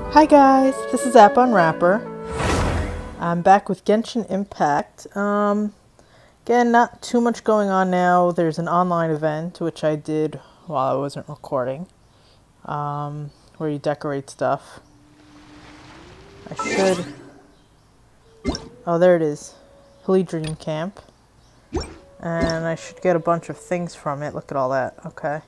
Hi guys, this is App Unwrapper. I'm back with Genshin Impact. Again, not too much going on now. There's an online event, which I did while I wasn't recording, where you decorate stuff. I should... Oh, there it is. Hilly Dream Camp. And I should get a bunch of things from it. Look at all that. Okay.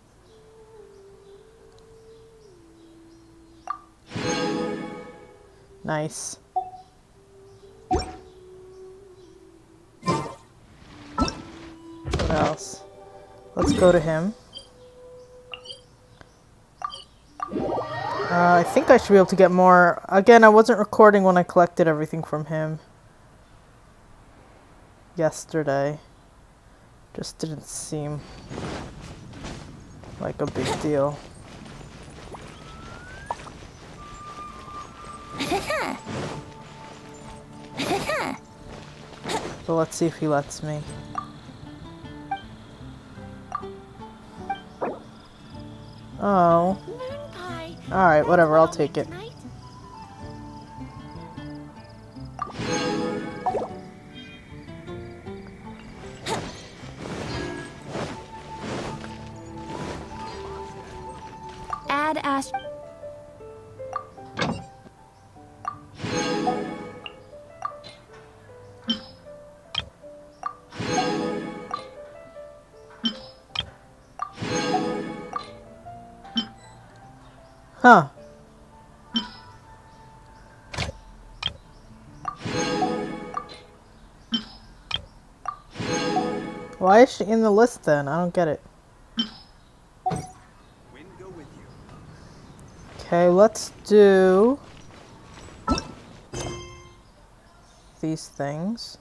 Nice. What else? Let's go to him. I think I should be able to get more. Again, I wasn't recording when I collected everything from him yesterday. Just didn't seem like a big deal. So let's see if he lets me. Oh. Alright, whatever, I'll take it. Add Ash. Huh. Why is she in the list then? I don't get it. Okay, let's do these things.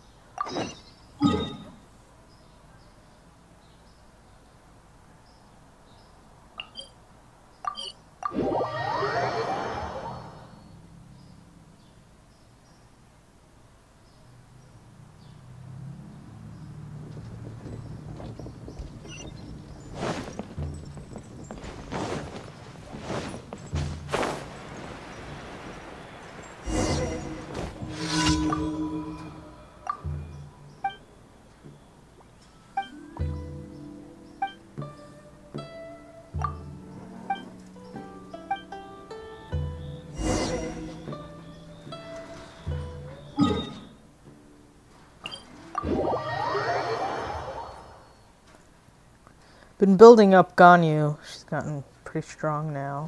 Been building up Ganyu. She's gotten pretty strong now.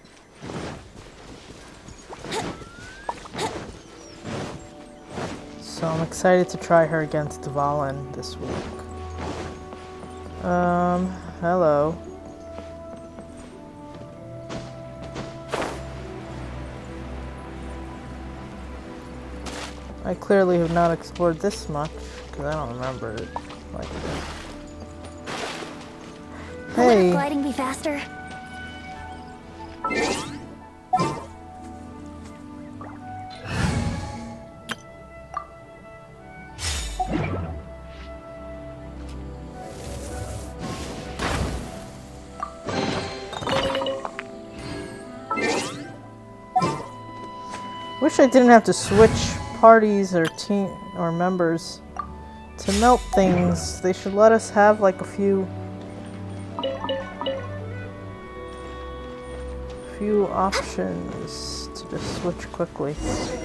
So I'm excited to try her against Valen this week. Hello. I clearly have not explored this much, because I don't remember it like this. Hey! Will gliding be faster? Wish I didn't have to switch parties or team or members to melt things. They should let us have like a few options to just switch quickly.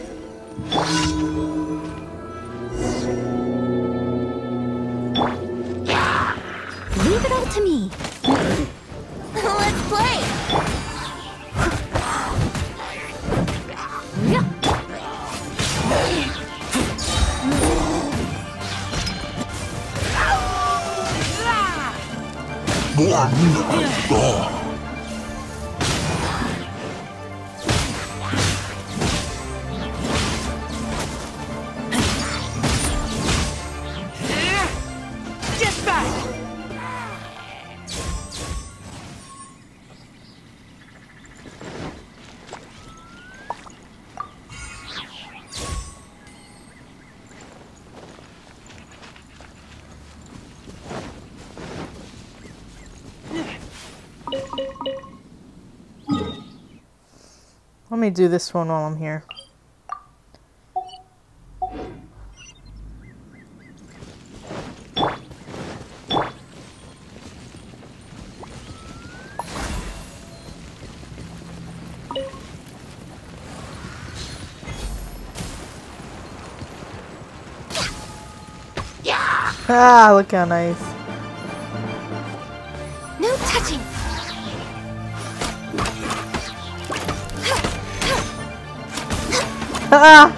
Leave it all to me. Let's play. Get back! Let me do this one while I'm here. Ah, look how nice. No touching. Ah!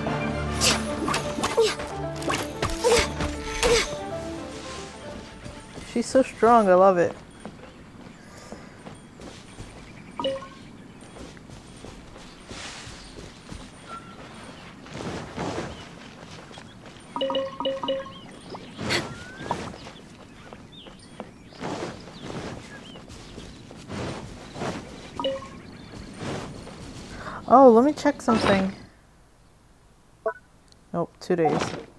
She's so strong, I love it. Oh, let me check something. Nope, 2 days.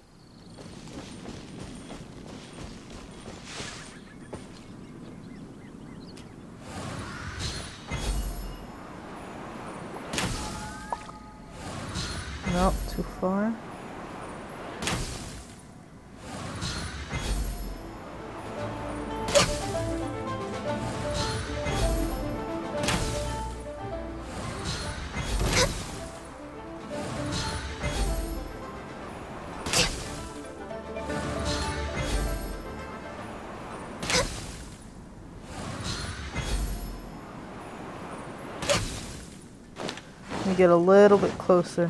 Nope, too far. Let me get a little bit closer.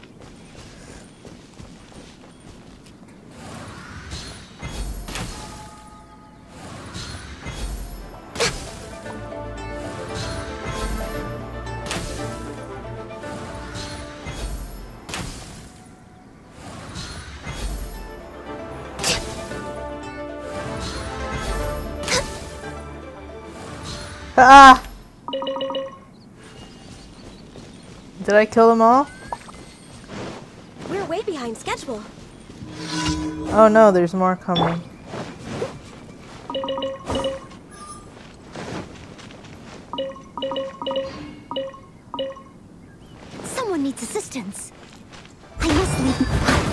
Ah! Did I kill them all? We're way behind schedule. Oh no, there's more coming. Someone needs assistance. I must leave.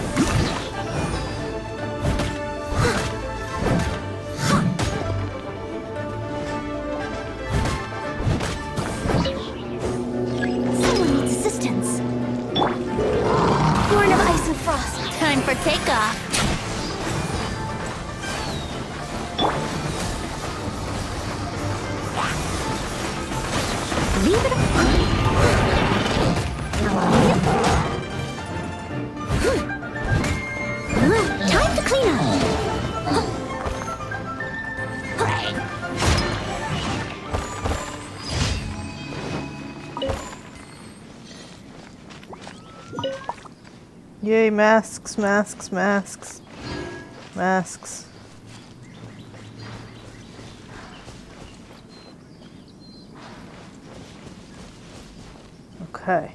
Time for takeoff. Leave it. Time to clean up. Yay, masks, masks, masks. Masks. Okay.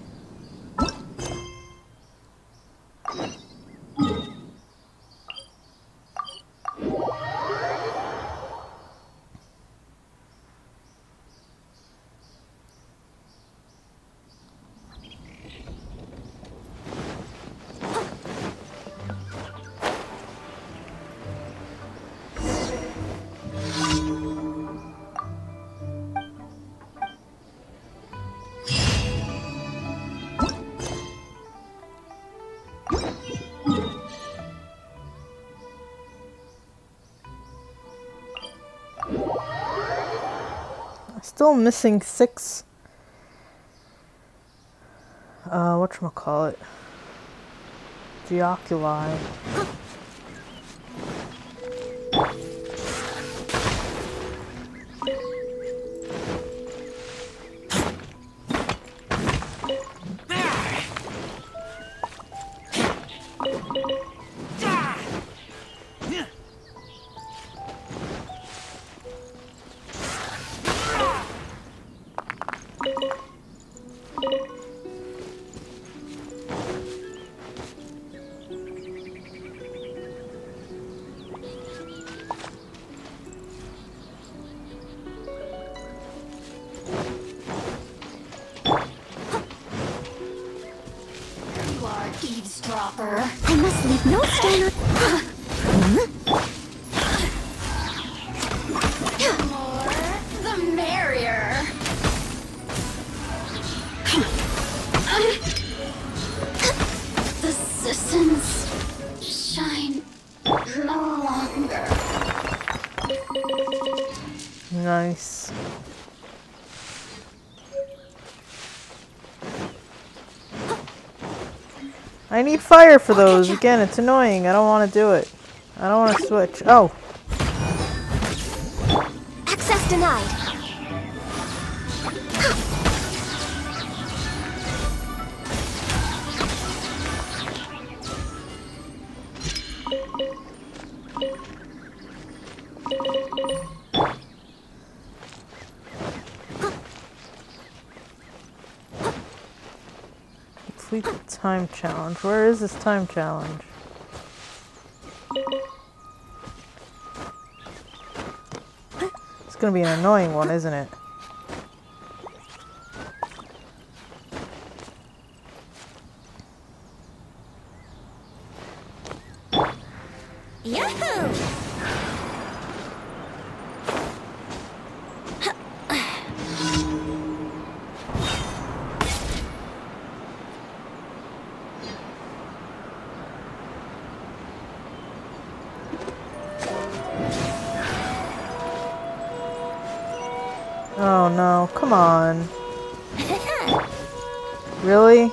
Still missing 6. Whatchamacallit? Geoculi. eavesdropper. I must leave no stone. The more, the merrier. The systems shine no longer. Nice. I need fire for those. Again, it's annoying. I don't want to do it. I don't want to switch. Oh. Access denied. Complete the time challenge. Where is this time challenge? It's gonna be an annoying one, isn't it? Yahoo! Oh no, come on. Really?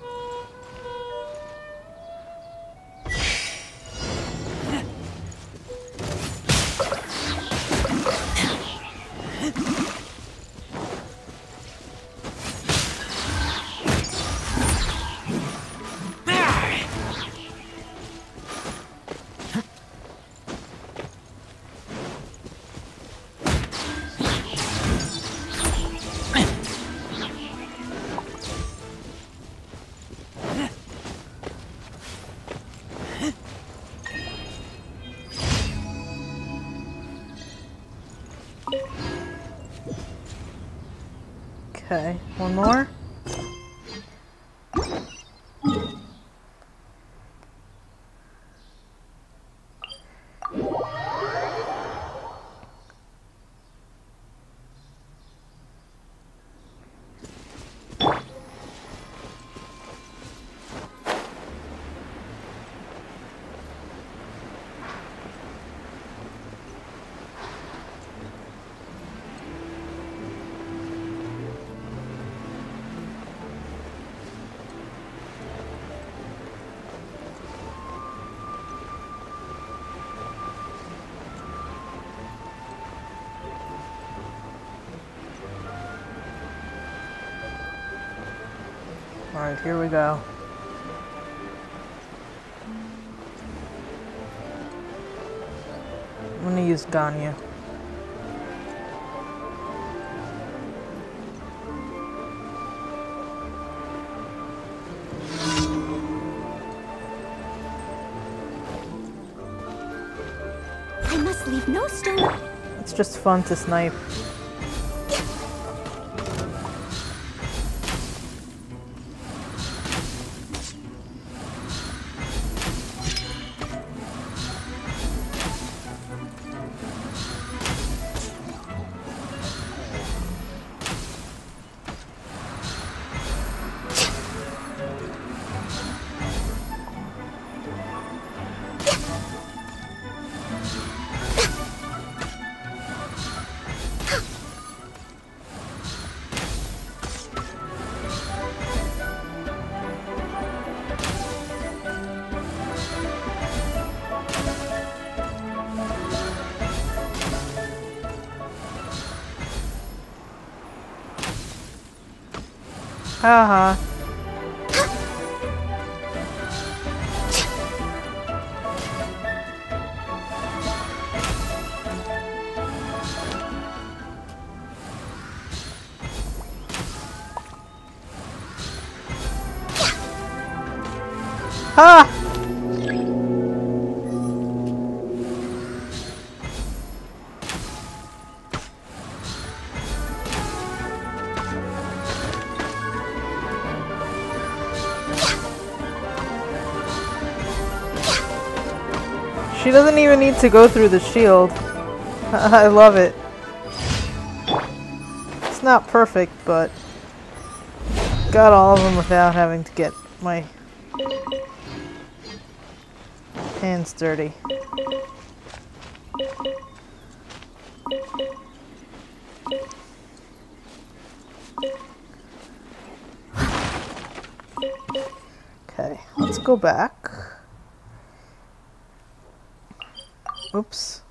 Okay, one more. Alright, here we go. I'm gonna use Ganya. I must leave no stone. It's just fun to snipe. Haha. Ha! She doesn't even need to go through the shield. I love it. It's not perfect, but got all of them without having to get my hands dirty. Okay, let's go back. Oops.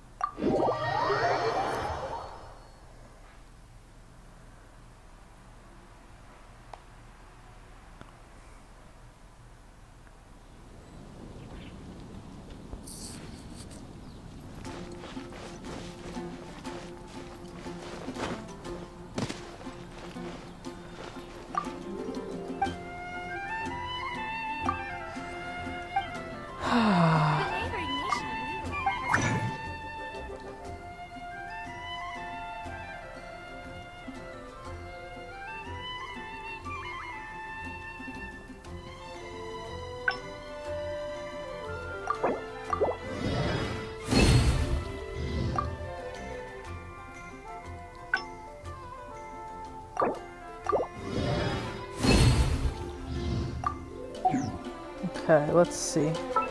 Okay, let's see.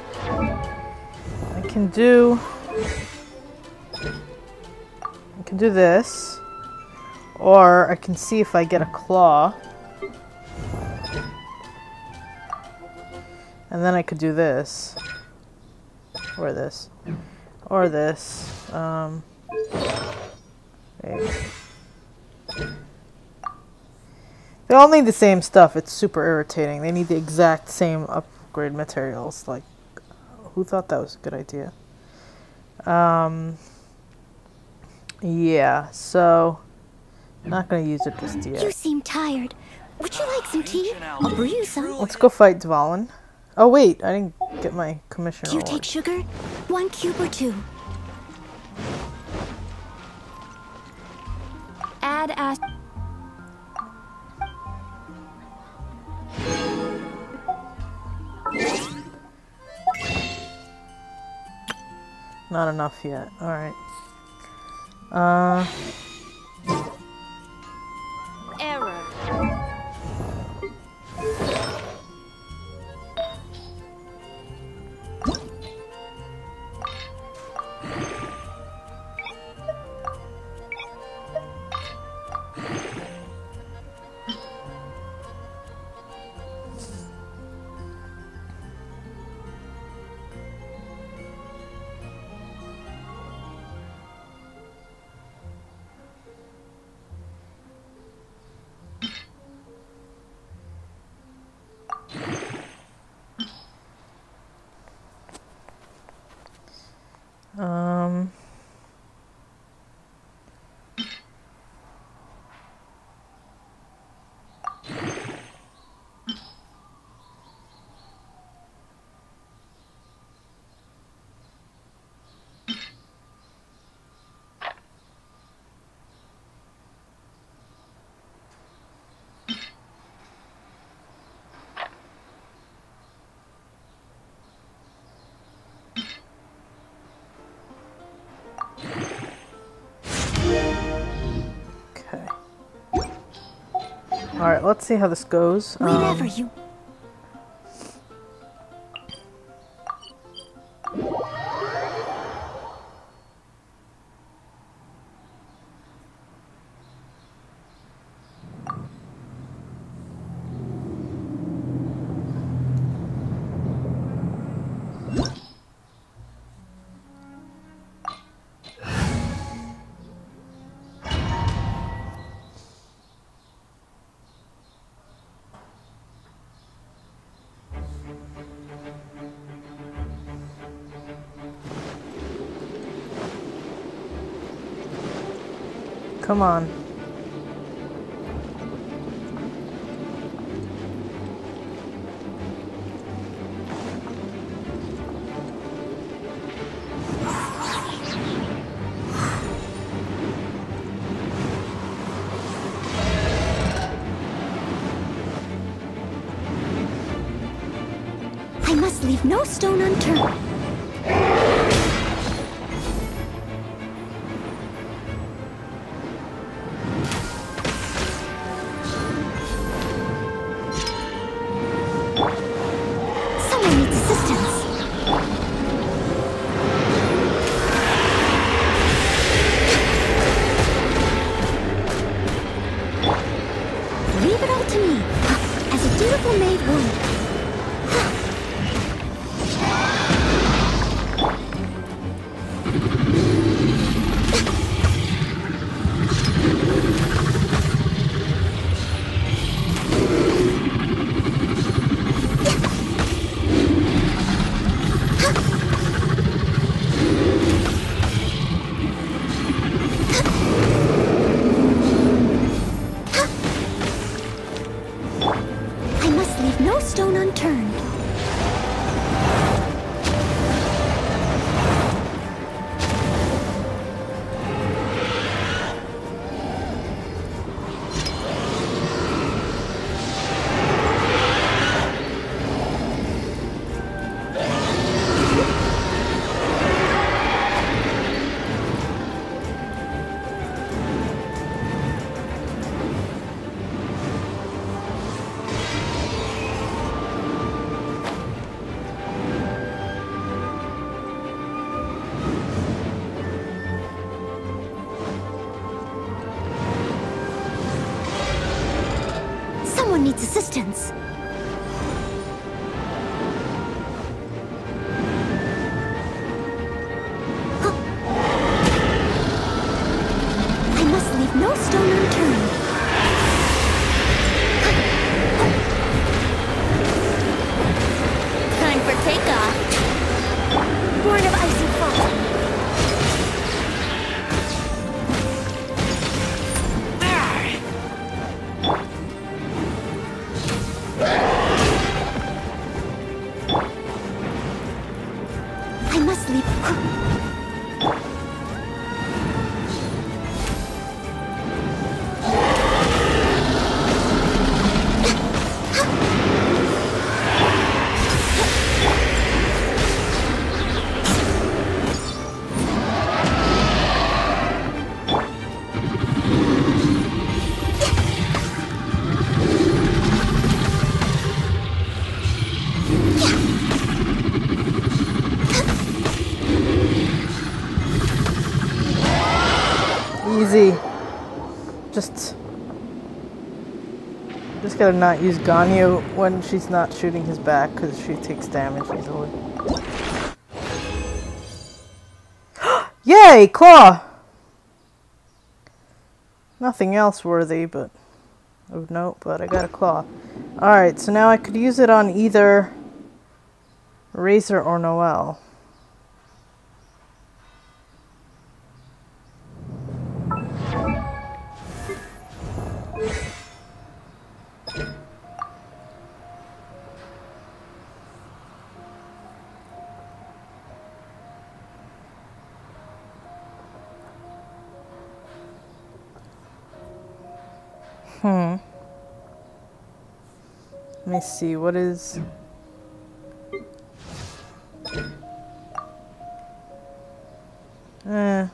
I can do this, or I can see if I get a claw, and then I could do this, or this, or this. Wait. They all need the same stuff. It's super irritating. They need the exact same upgrade materials. Like, who thought that was a good idea? Yeah, so not gonna use it just yet. You seem tired. Would you like some tea? I'll brew you some. Let's go fight Dvalin. Oh wait, I didn't get my commissioner. Do you award. take sugar? 1 cube or 2? Add as. Not enough yet. All right. Error. Alright, let's see how this goes. Whenever you. Come on. I must leave no stone unturned. stone unturned. Someone needs assistance. Huh. I must leave no stone unturned. Time for takeoff. Born of icy fall. I must leave. Easy. Just gotta not use Ganyu when she's not shooting his back because she takes damage easily. Yay! Claw! Nothing else worthy but of note, but I got a claw. Alright, so now I could use it on either Razor or Noelle. Let me see, what is... Let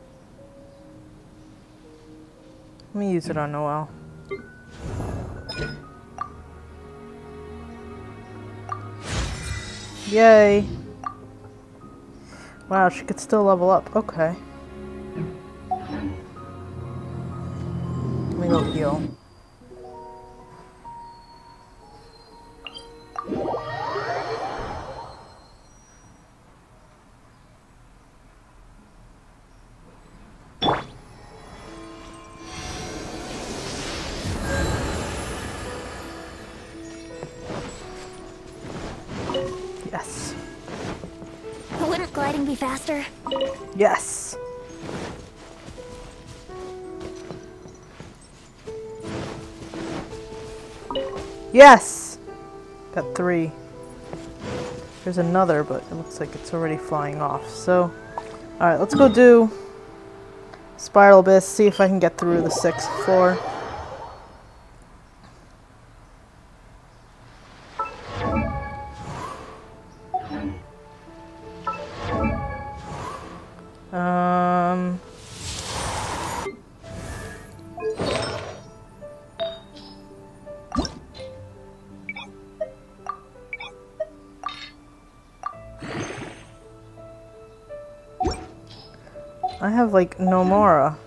me use it on Noelle. Yay! Wow, she could still level up. Okay. Let me go heal. Yes. Wouldn't gliding be faster? Yes. Yes! Got 3. There's another, but it looks like it's already flying off. So, alright, let's go do Spiral Abyss, see if I can get through the 6th floor. I have like Nomura.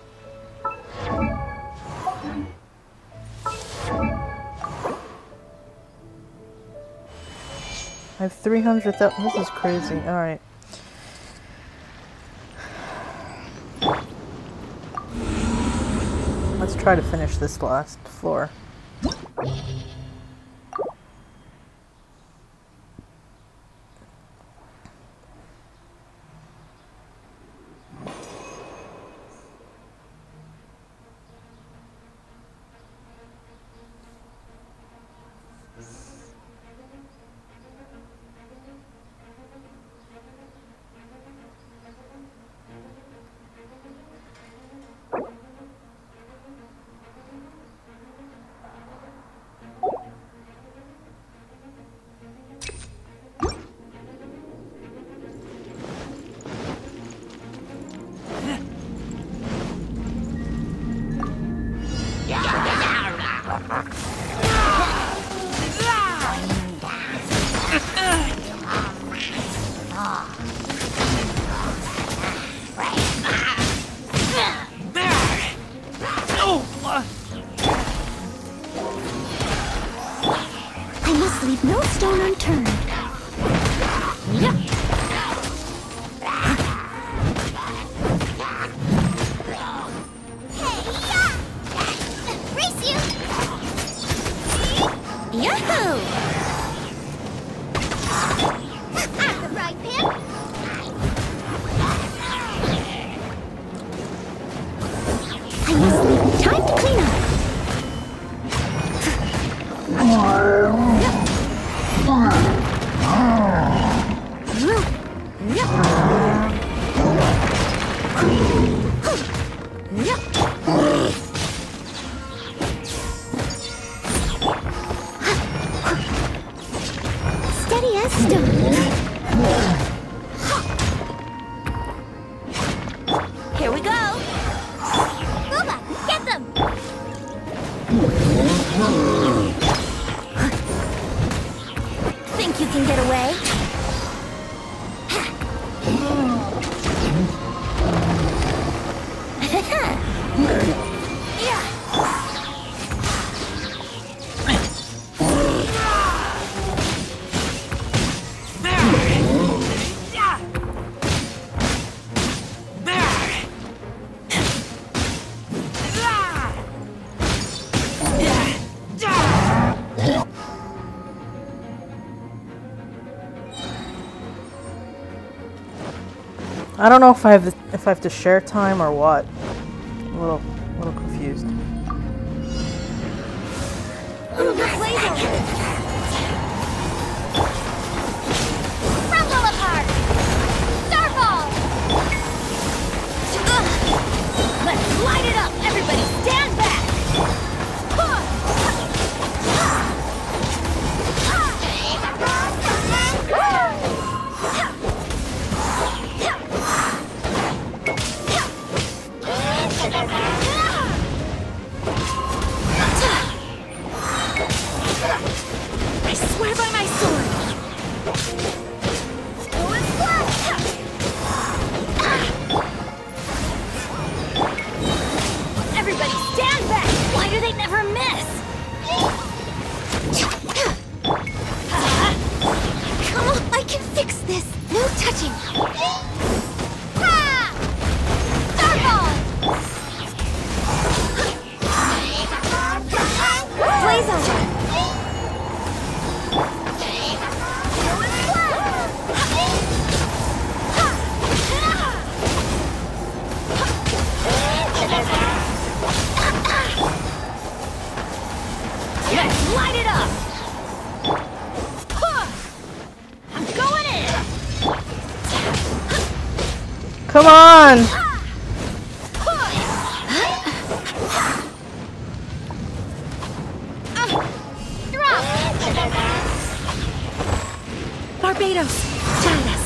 I have 300,000. This is crazy. Alright. Let's try to finish this last floor. must leave no stone unturned. Yep. Race you! Yahoo! I'm the right pin. I must leave time to clean up. Steady as stone. Here we go. Booba, get them. Think you can get away? I don't know if I have to share time or what. I'm a little confused. Rumble apart! Starball! Let's light it up! Everybody stand back! I swear by my sword! Everybody stand back! Why do they never miss? Come on, I can fix this! No touching! Starball! Blaze on! Let's light it up! I'm going in! Come on! Drop! Barbados, guide us.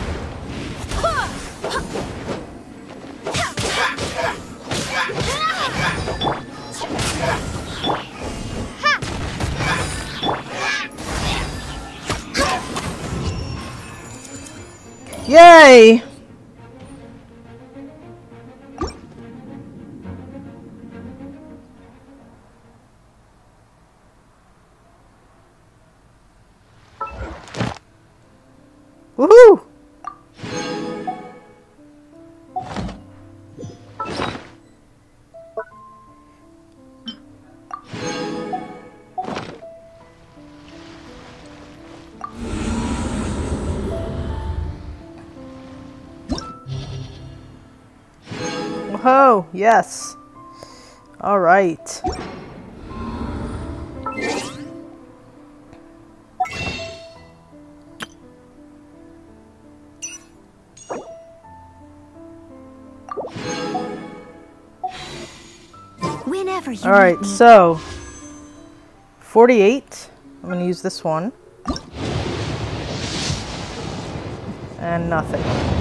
Yay! Woohoo! Whoa, yes. All right. Whenever you All right, so 48. I'm going to use this one. And nothing.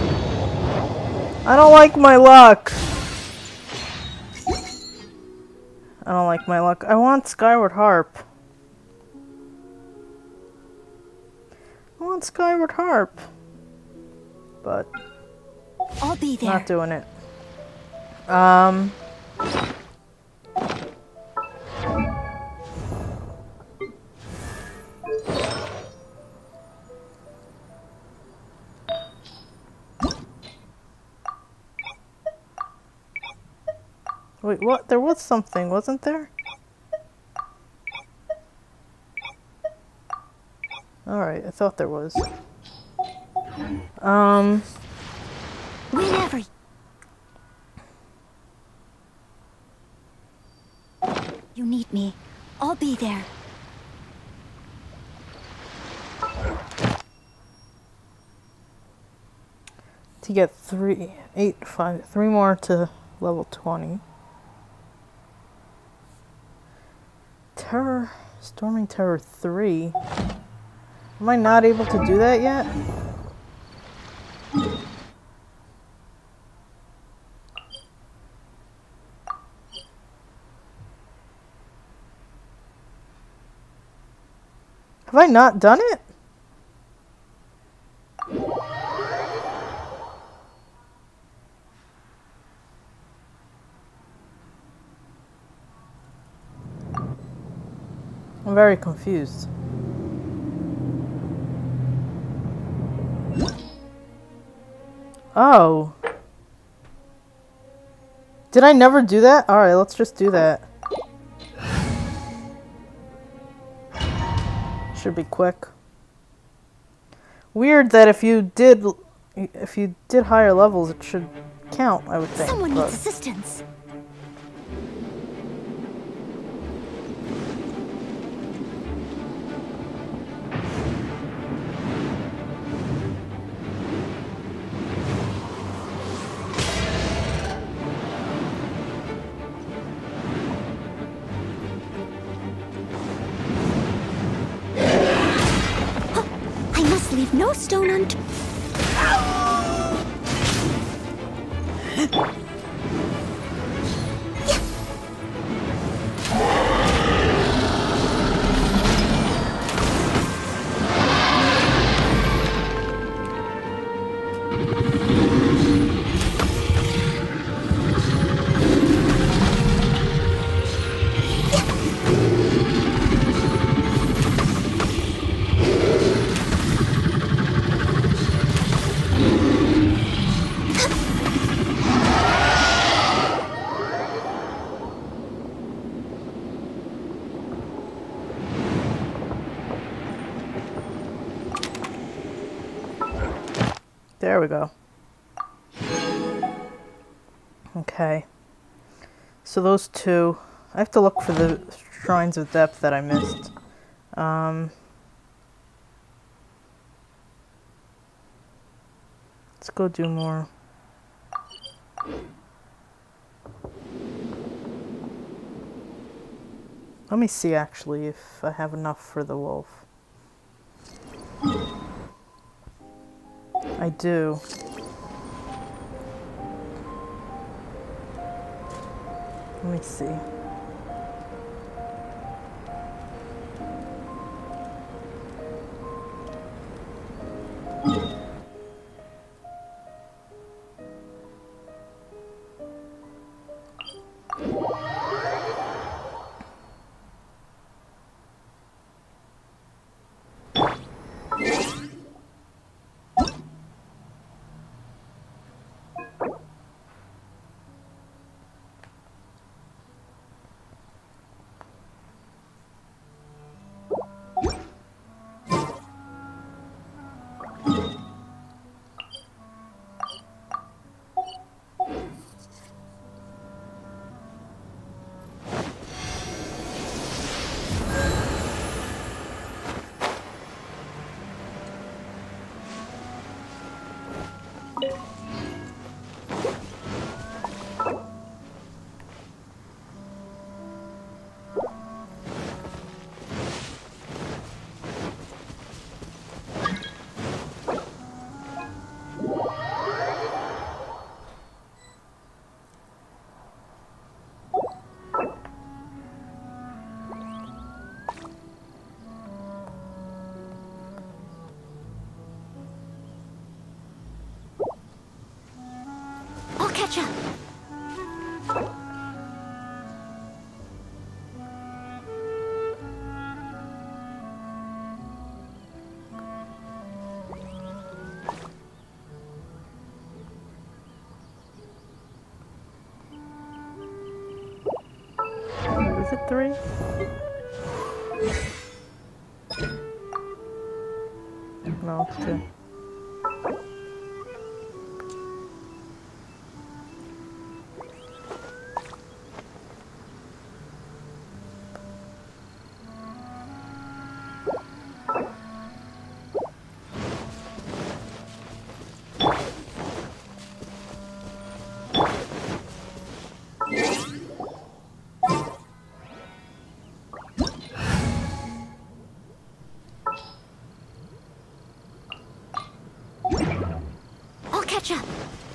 I don't like my luck. I don't like my luck. I want Skyward Harp. I want Skyward Harp. But I'll be there. not doing it. Wait, what? There was something, wasn't there? Alright, I thought there was. Whenever you need me, I'll be there. To get 3 more to level 20. Storming Terror 3. Am I not able to do that yet? Have I not done it? I'm very confused. Oh. Did I never do that? Alright, let's just do that. Should be quick. Weird that if you did higher levels, it should count, I would think. Someone needs assistance. Leave no stone unturned. There we go. Okay. So those two. I have to look for the Shrines of Depth that I missed. Let's go do more. Let me see actually if I have enough for the wolf. I do. Let me see. I'll catch up. 3? No, it's 2. I'll catch up.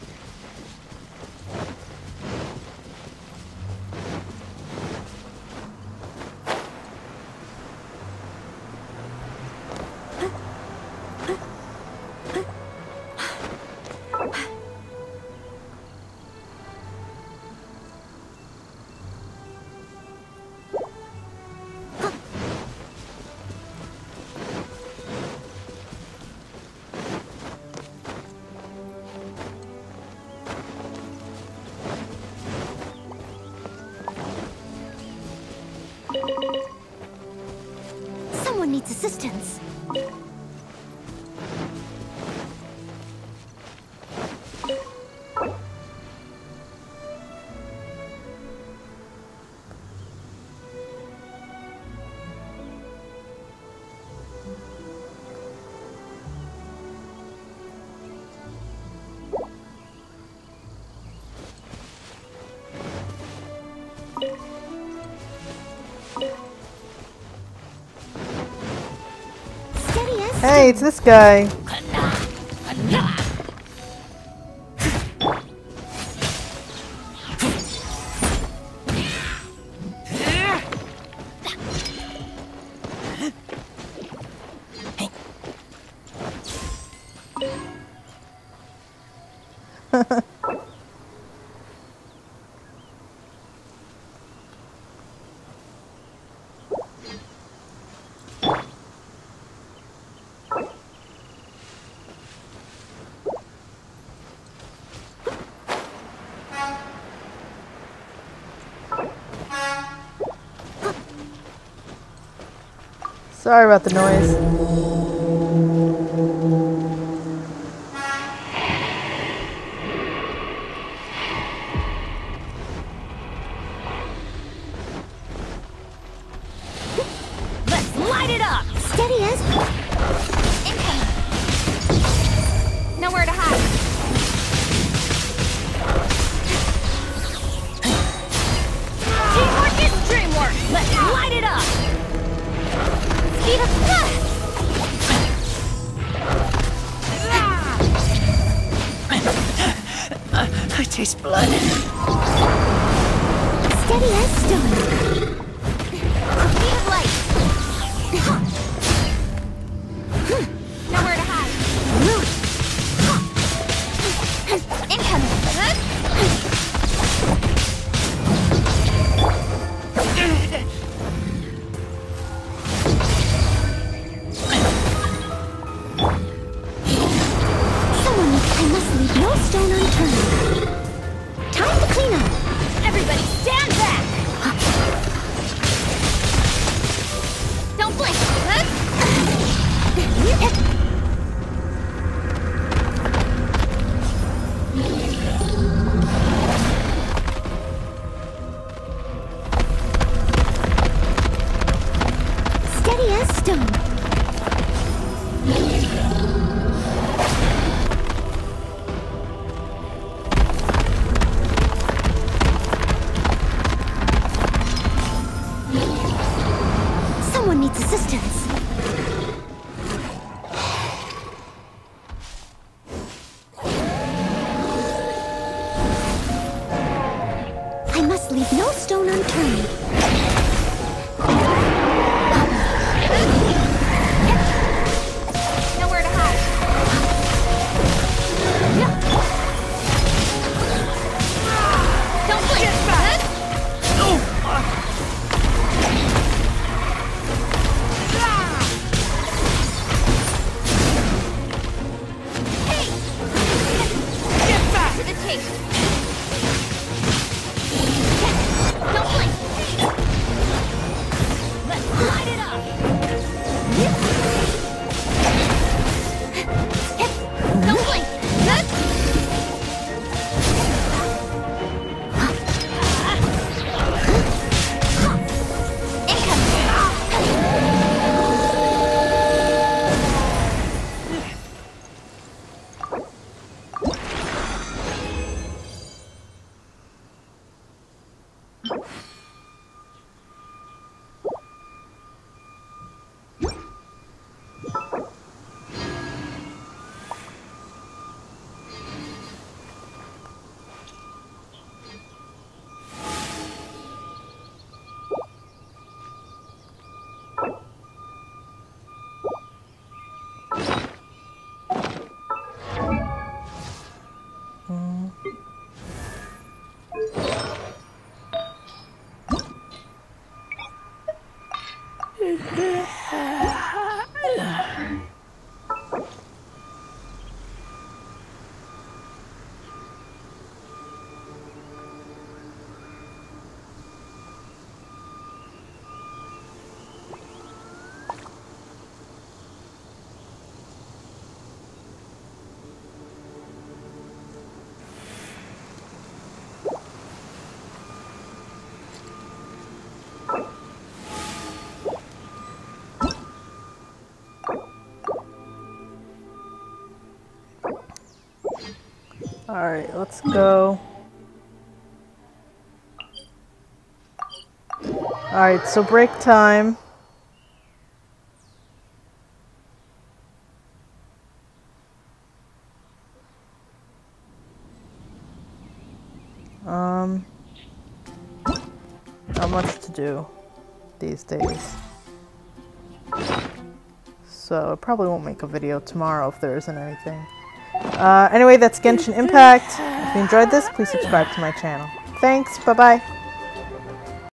Someone needs assistance. Steady as Hey, it's this guy. Sorry about the noise. Let's light it up! Steady as... Incoming! Nowhere to hide. Teamwork is dreamwork! Let's light it up! Speed up! I taste blood. Steady as stone. Speed of light. Nowhere to hide. Incoming. Someone, I must leave no stone unturned. Time to clean up. Everybody stand back. Don't blink. Steady as stone. Someone needs assistance. I must leave no stone unturned. Alright, let's go. Alright, so break time. Not much to do these days. So I probably won't make a video tomorrow if there isn't anything. Anyway, that's Genshin Impact. If you enjoyed this, please subscribe to my channel. Thanks, bye-bye.